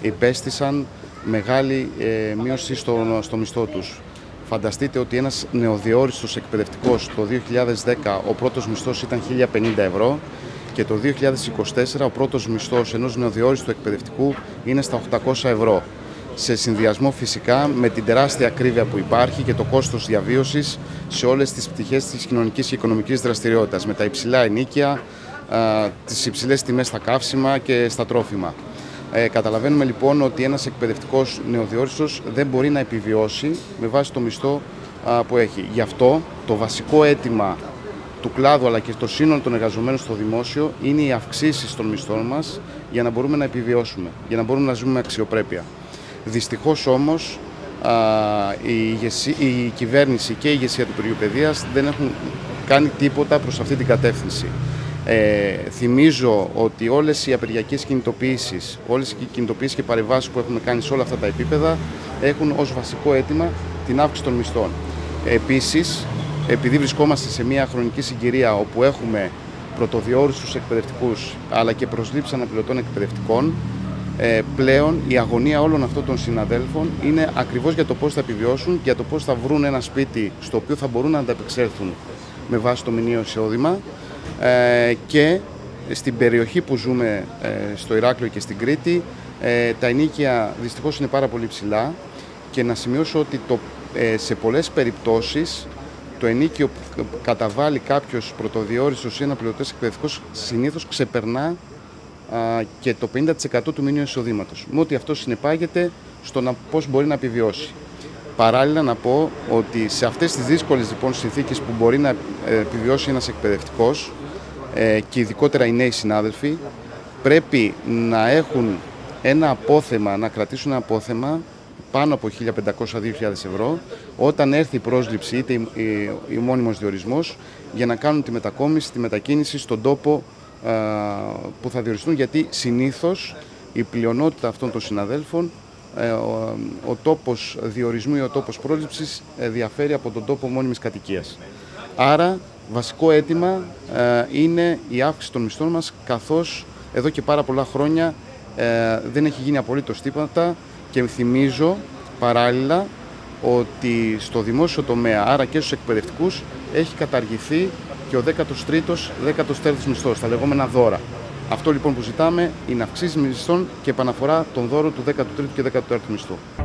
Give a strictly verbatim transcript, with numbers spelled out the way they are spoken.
υπέστησαν μεγάλη ε, μείωση στο, στο μισθό τους. Φανταστείτε ότι ένας νεοδιόριστος εκπαιδευτικός το δύο χιλιάδες δέκα ο πρώτος μισθός ήταν χίλια πενήντα ευρώ και το δύο χιλιάδες είκοσι τέσσερα ο πρώτος μισθός ενός νεοδιόριστου εκπαιδευτικού είναι στα οκτακόσια ευρώ. Σε συνδυασμό φυσικά με την τεράστια ακρίβεια που υπάρχει και το κόστος διαβίωσης σε όλες τις πτυχές της κοινωνικής και οικονομικής δραστηριότητας, με τα υψηλά ενοίκια, α, τις υψηλές τιμές στα καύσιμα και στα τρόφιμα. Ε, καταλαβαίνουμε λοιπόν ότι ένας εκπαιδευτικός νεοδιόριστος δεν μπορεί να επιβιώσει με βάση το μισθό α, που έχει. Γι' αυτό το βασικό αίτημα του κλάδου αλλά και το σύνολο των εργαζομένων στο δημόσιο είναι οι αυξήσεις των μισθών μας για να μπορούμε να επιβιώσουμε, για να μπορούμε να ζούμε με αξιοπρέπεια. Δυστυχώς όμως α, η, ηγεσία, η κυβέρνηση και η ηγεσία του Υπουργείου Παιδείας δεν έχουν κάνει τίποτα προς αυτή την κατεύθυνση. Ε, θυμίζω ότι όλες οι απεργιακές κινητοποιήσεις, όλες οι κινητοποιήσεις και παρεμβάσεις που έχουμε κάνει σε όλα αυτά τα επίπεδα έχουν ως βασικό αίτημα την αύξηση των μισθών. Επίσης, επειδή βρισκόμαστε σε μια χρονική συγκυρία όπου έχουμε πρωτοδιόριστους εκπαιδευτικούς αλλά και προσλήψεις αναπληρωτών εκπαιδευτικών, ε, πλέον η αγωνία όλων αυτών των συναδέλφων είναι ακριβώς για το πώς θα επιβιώσουν, για το πώς θα βρουν ένα σπίτι στο οποίο θα μπορούν να ανταπεξέλθουν με βάση το μηνιαίο εισόδημα. Ε, και στην περιοχή που ζούμε ε, στο Ηράκλειο και στην Κρήτη ε, τα ενοίκια δυστυχώς είναι πάρα πολύ ψηλά και να σημειώσω ότι το, ε, σε πολλές περιπτώσεις το ενοίκιο που καταβάλει κάποιος πρωτοδιόριστος ή αναπληρωτής εκπαιδευτικός συνήθως ξεπερνά α, και το πενήντα τοις εκατό του μηνιαίου εισοδήματος, με ό,τι αυτό συνεπάγεται στο να, πώς μπορεί να επιβιώσει. Παράλληλα να πω ότι σε αυτές τις δύσκολες λοιπόν συνθήκες που μπορεί να επιβιώσει ένας εκπαιδευτικός ε, και ειδικότερα οι νέοι συνάδελφοι πρέπει να έχουν ένα απόθεμα, να κρατήσουν ένα απόθεμα πάνω από χίλια πεντακόσια με δύο χιλιάδες ευρώ όταν έρθει η πρόσληψη είτε η, η, η μόνιμος διορισμός για να κάνουν τη μετακόμιση, τη μετακίνηση στον τόπο α, που θα διοριστούν, γιατί συνήθως η πλειονότητα αυτών των συναδέλφων Ο, ο τόπος διορισμού ή ο τόπος πρόσληψης διαφέρει από τον τόπο μόνιμης κατοικίας. Άρα, βασικό αίτημα ε, είναι η αύξηση των μισθών μας, καθώς εδώ και πάρα πολλά χρόνια ε, δεν έχει γίνει απολύτως τίποτα και θυμίζω παράλληλα ότι στο δημόσιο τομέα, άρα και στους εκπαιδευτικούς, έχει καταργηθεί και ο δέκατος τρίτος, δέκατος τέταρτος μισθός, τα λεγόμενα δώρα. Αυτό λοιπόν που ζητάμε είναι αυξήσεις μισθών και επαναφορά των δώρων του δέκατου τρίτου και δέκατου τέταρτου μισθού.